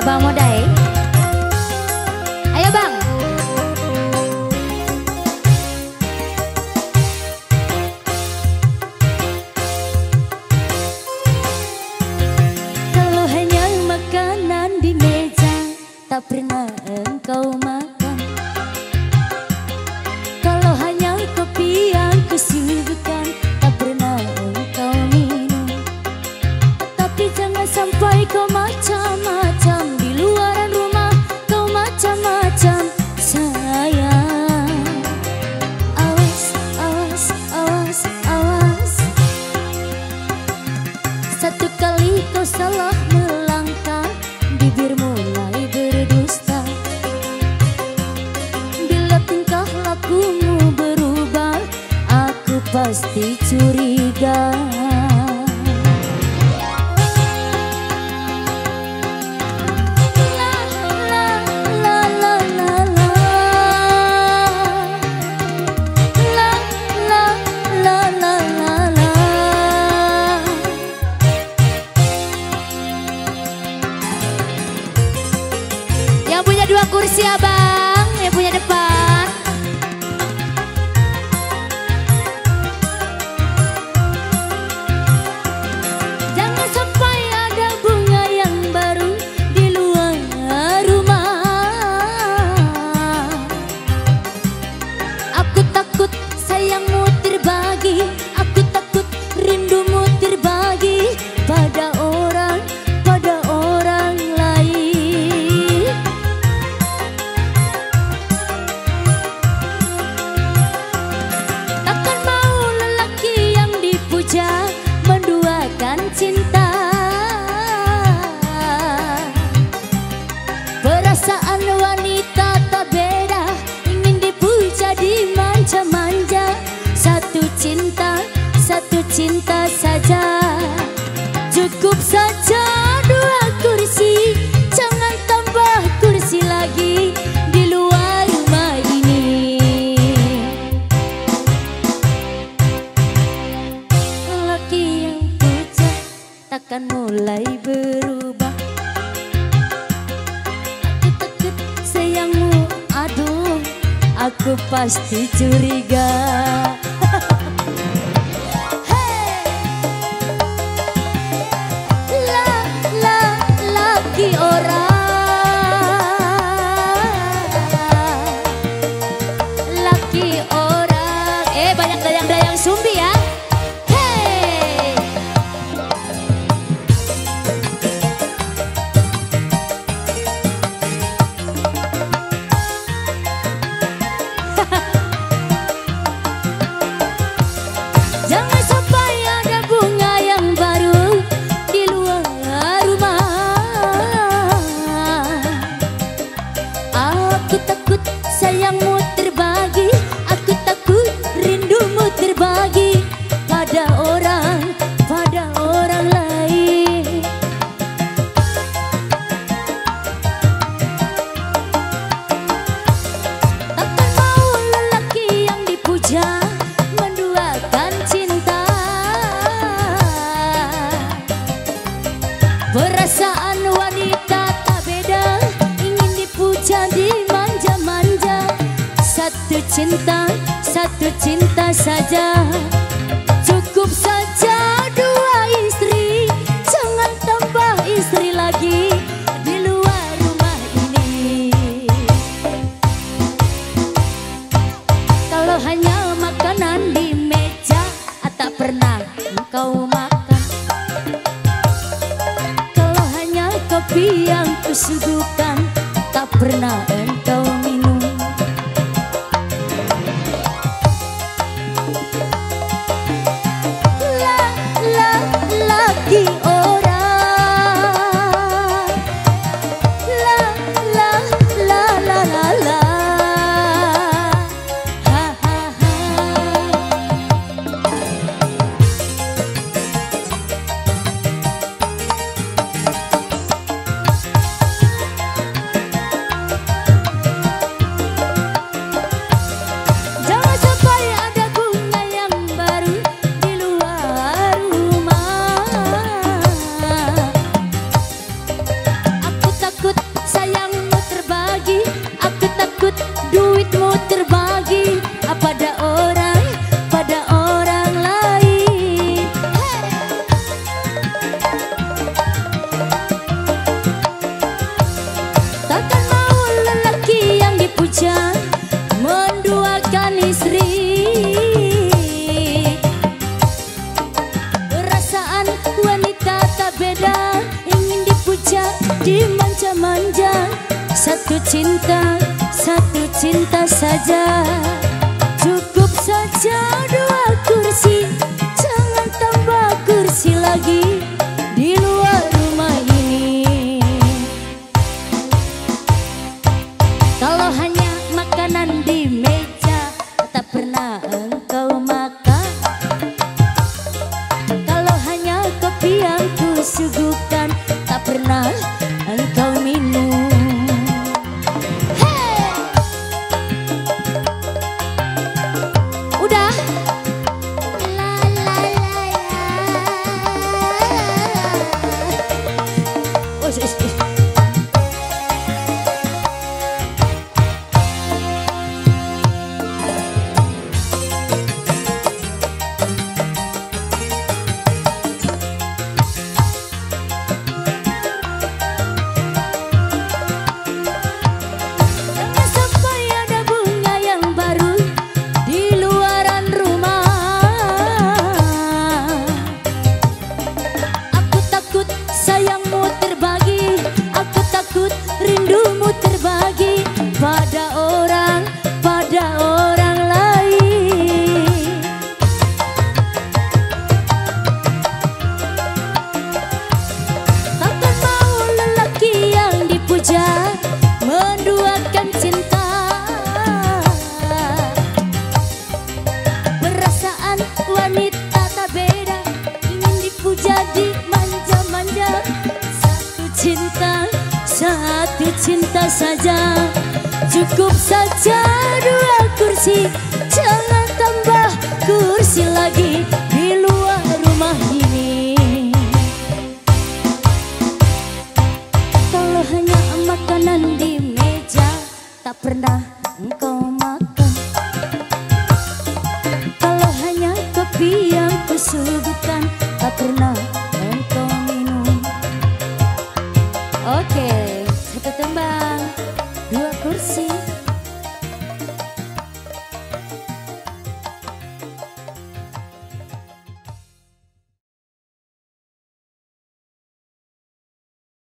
Abang Modai. Ayo bang. Kalau hanya makanan di meja tak pernah engkau makan. Kalau hanya kopi yang kusuguhkan tak pernah engkau minum. Tapi jangan sampai kau macam-macam di luaran rumah, kau macam-macam sayang. Awas, awas, awas, awas. Satu kali kau salah melangkah, bibir mulai berdusta. Bila tingkah lakumu berubah, aku pasti curiga. Yang punya dua kursi abang, yang punya depan. Jangan sampai ada bunga yang baru di luar rumah. Aku takut sayangmu terbagi, aku takut rindumu terbagi pada orang lain. Takkan mau lelaki yang dipuja menduakan cinta. Perasaan wanita tak beda, ingin dipuja dimanja-manja. Satu cinta saja, cukup saja dua kursi. Jangan tambah kursi lagi di luar rumah ini. Lelaki yang puja takkan mulai berubah. Aku takut sayangmu, aduh, aku pasti curiga. Laki orang, banyak dayang-dayang Sumbi ya. Hey. Jangan sampai ada bunga yang baru di luar rumah. Aku takut sayangmu terbagi, aku takut rindumu terbagi pada orang lain. Takkan mau lelaki yang dipuja menduakan cinta. Perasaan wanita tak beda, ingin dipuja dimanja-manja. Satu cinta saja, cukup saja dua istri. Jangan tambah istri lagi di luar rumah ini. Kalau hanya makanan di meja tak pernah engkau makan. Kalau hanya kopi yang kusuguhkan tak pernah engkau minum. Laki orang, la. Ha, ha, ha. dimanja-manja. Satu cinta saja. Cukup saja 2 kursi, jangan tambah kursi lagi di luar rumah ini. Kalau hanya makanan di meja tak pernah engkau makan. Kalau hanya kopi yang kusuguhkan tak pernah engkau minum. Rindumu terbagi pada orang lain. Takkan mau lelaki yang dipuja menduakan cinta. Perasaan wanita tak beda, ingin dipuja, dimanja-manja. Satu cinta saja. Cukup saja 2 kursi, jangan tambah kursi lagi di luar rumah ini. Kalau hanya makanan di meja tak pernah engkau makan. Kalau hanya kopi yang kusuguhkan tak pernah engkau minum. Oke, satu tembang.